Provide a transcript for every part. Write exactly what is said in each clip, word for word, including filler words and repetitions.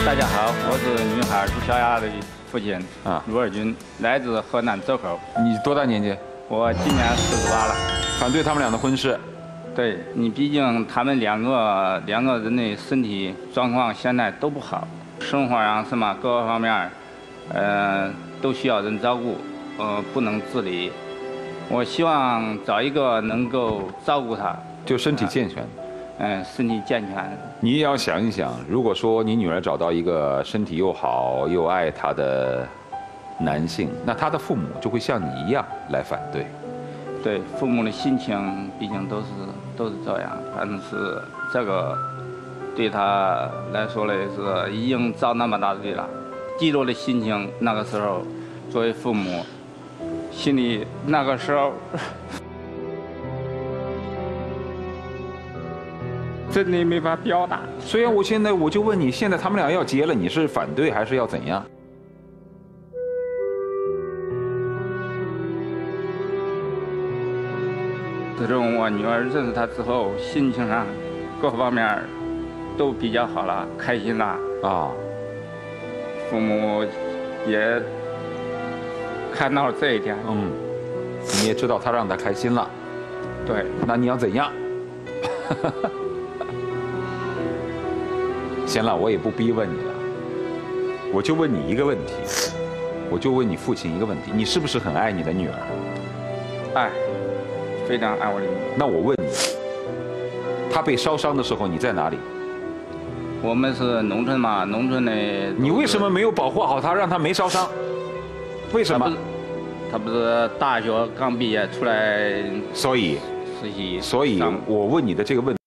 大家好，我是女孩朱小雅的父亲啊， 卢二军，来自河南周口。 你多大年纪？ 我今年四十八了。 反对他们俩的婚事？ 对你，毕竟他们两个两个人的身体状况现在都不好，生活上什么各个方面，呃，都需要人照顾，呃，不能自理。我希望找一个能够照顾他， 就身体健全。 嗯、呃，身体健全。 你也要想一想，如果说你女儿找到一个身体又好又爱她的男性，那她的父母就会像你一样来反对。 对，父母的心情毕竟都是都是这样，反正是这个对他来说嘞是已经遭那么大罪了，低落的心情，那个时候作为父母，心里那个时候真的没法表达。 所以我现在我就问你，现在他们俩要结了，你是反对还是要怎样？ 自从我女儿认识他之后，心情上各方面都比较好了，开心了啊。父母也看到了这一点， 嗯，你也知道他让他开心了， 对， 那你要怎样？行了，我也不逼问你了，我就问你一个问题，我就问你父亲一个问题，你是不是很爱你的女儿？ 爱。非常爱我的女儿。 那我问你，她被烧伤的时候你在哪里？ 我们是农村嘛，农村的。 你为什么没有保护好她，让她没烧伤？为什么？ 她不是大学刚毕业出来， 所以实习。 所以我问你的这个问题。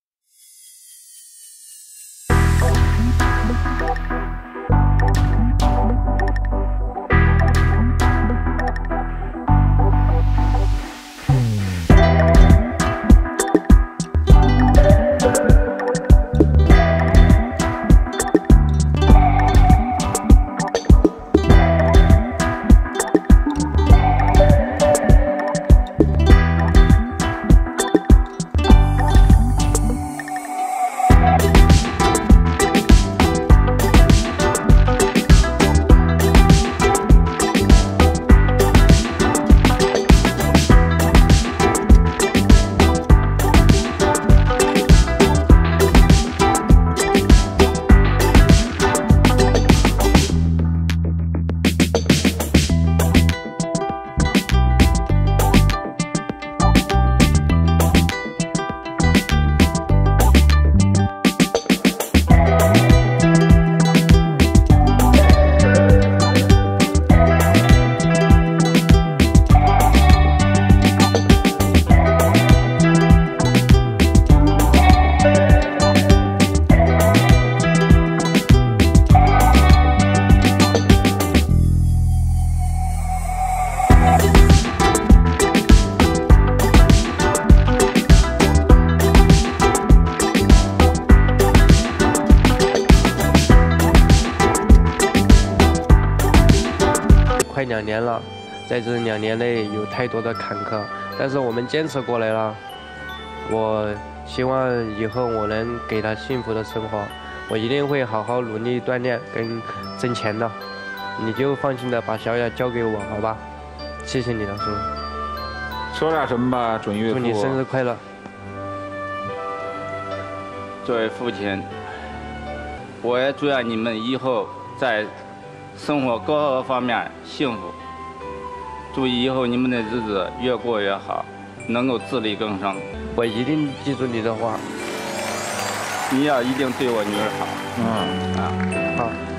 快两年了，在这两年内有太多的坎坷，但是我们坚持过来了。我希望以后我能给他幸福的生活，我一定会好好努力锻炼跟挣钱的。你就放心的把小雅交给我，好吧？谢谢你了，叔。 说点什么吧，准岳父。 祝你生日快乐。 作为父亲，我也祝愿你们以后在生活各个方面幸福，祝以后你们的日子越过越好，能够自力更生。 我一定记住你的话， 你要一定对我女儿好。 嗯啊， 好。